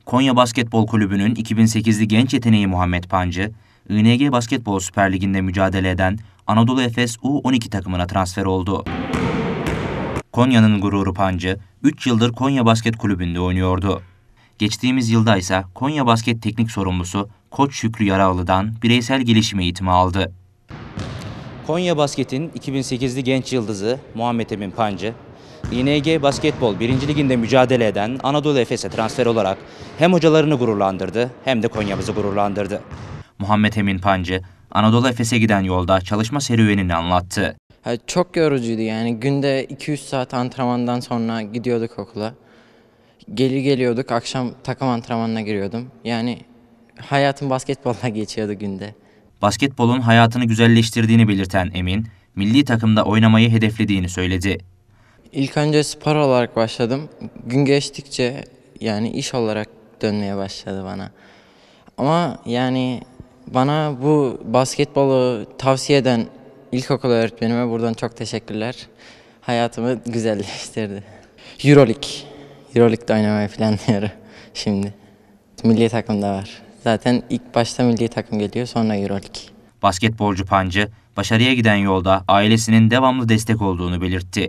Konya Basketbol Kulübü'nün 2008'li genç yeteneği Muhammed Pancı, ING Basketbol Süper Ligi'nde mücadele eden Anadolu Efes U12 takımına transfer oldu. Konya'nın gururu Pancı, 3 yıldır Konya Basket Kulübü'nde oynuyordu. Geçtiğimiz yılda ise Konya Basket Teknik Sorumlusu Koç Şükrü Yaralı'dan bireysel gelişim eğitimi aldı. Konya Basket'in 2008'li genç yıldızı Muhammed Emin Pancı, ING Basketbol 1. Ligi'nde mücadele eden Anadolu Efes'e transfer olarak hem hocalarını gururlandırdı hem de Konya'mızı gururlandırdı. Muhammed Emin Pancı, Anadolu Efes'e giden yolda çalışma serüvenini anlattı. Çok yorucuydu yani. Günde 2-3 saat antrenmandan sonra gidiyorduk okula. Geliyorduk, akşam takım antrenmanına giriyordum. Yani hayatım basketbolla geçiyordu günde. Basketbolun hayatını güzelleştirdiğini belirten Emin, milli takımda oynamayı hedeflediğini söyledi. İlk önce spor olarak başladım. Gün geçtikçe yani iş olarak dönmeye başladı bana. Ama yani bana bu basketbolu tavsiye eden ilkokul öğretmenime buradan çok teşekkürler. Hayatımı güzelleştirdi. Euroleague'de oynamayı planlıyorum şimdi. Milli takımda var. Zaten ilk başta milli takım geliyor, sonra Euroleague. Basketbolcu Pancı, başarıya giden yolda ailesinin devamlı destek olduğunu belirtti.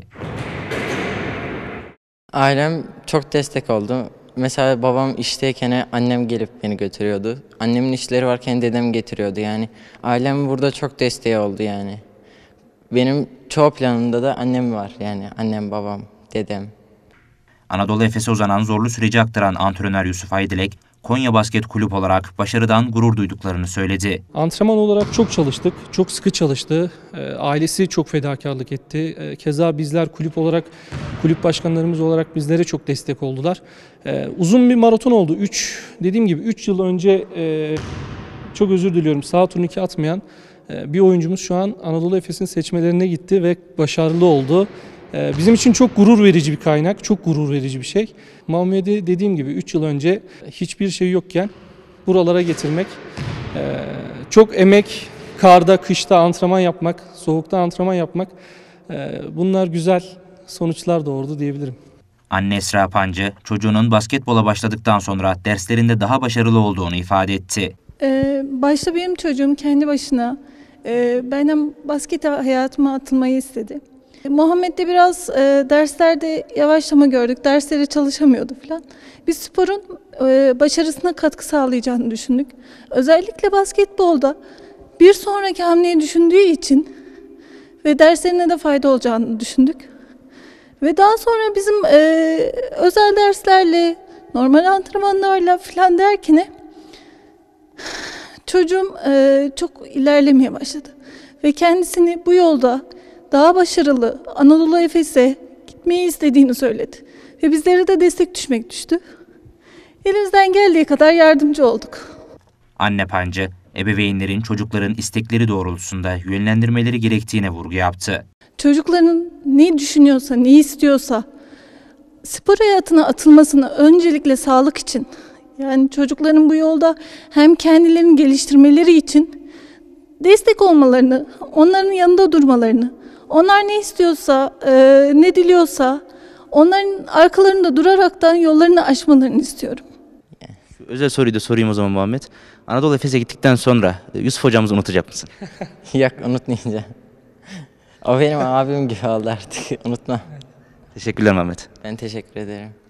Ailem çok destek oldu. Mesela babam işteyken annem gelip beni götürüyordu. Annemin işleri varken dedem getiriyordu yani. Ailem burada çok desteği oldu yani. Benim çoğu planımda da annem var yani. Annem, babam, dedem. Anadolu Efes'e uzanan zorlu süreci aktaran antrenör Yusuf Aydilek, Konya Basket Kulüp olarak başarıdan gurur duyduklarını söyledi. Antrenman olarak çok çalıştık, çok sıkı çalıştı. Ailesi çok fedakarlık etti. Keza bizler kulüp olarak, kulüp başkanlarımız olarak bizlere çok destek oldular. Uzun bir maraton oldu. Dediğim gibi 3 yıl önce çok özür diliyorum sağ turnike atmayan bir oyuncumuz şu an Anadolu Efes'in seçmelerine gitti ve başarılı oldu. Bizim için çok gurur verici bir kaynak, çok gurur verici bir şey. Muhammed'i dediğim gibi 3 yıl önce hiçbir şey yokken buralara getirmek, çok emek, karda, kışta antrenman yapmak, soğukta antrenman yapmak, bunlar güzel sonuçlar doğurdu diyebilirim. Anne Esra Pancı, çocuğunun basketbola başladıktan sonra derslerinde daha başarılı olduğunu ifade etti. Başta benim çocuğum kendi başına benden basket hayatıma atılmayı istedi. Muhammed'de biraz derslerde yavaşlama gördük. Derslere çalışamıyordu falan. Biz sporun başarısına katkı sağlayacağını düşündük. Özellikle basketbolda bir sonraki hamleyi düşündüğü için ve derslerine de fayda olacağını düşündük. Ve daha sonra bizim özel derslerle, normal antrenmanlarla falan derken çocuğum çok ilerlemeye başladı. Ve kendisini bu yolda daha başarılı Anadolu Efes'e gitmeyi istediğini söyledi. Ve bizlere de destek düştü. Elimizden geldiği kadar yardımcı olduk. Anne Pancı, ebeveynlerin çocukların istekleri doğrultusunda yönlendirmeleri gerektiğine vurgu yaptı. Çocukların ne düşünüyorsa, ne istiyorsa spor hayatına atılmasını öncelikle sağlık için, yani çocukların bu yolda hem kendilerini geliştirmeleri için destek olmalarını, onların yanında durmalarını, onlar ne istiyorsa, ne diliyorsa onların arkalarında duraraktan yollarını aşmalarını istiyorum. Şu özel soruyu da sorayım o zaman Muhammed. Anadolu Efes'e gittikten sonra Yusuf hocamızı unutacak mısın? Yok, unutmayacağım. O benim abim gibi oldu artık, unutma. Teşekkürler Muhammed. Ben teşekkür ederim.